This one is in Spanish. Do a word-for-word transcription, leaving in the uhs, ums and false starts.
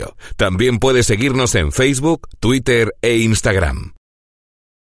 Radio. También puedes seguirnos en Facebook, Twitter e Instagram.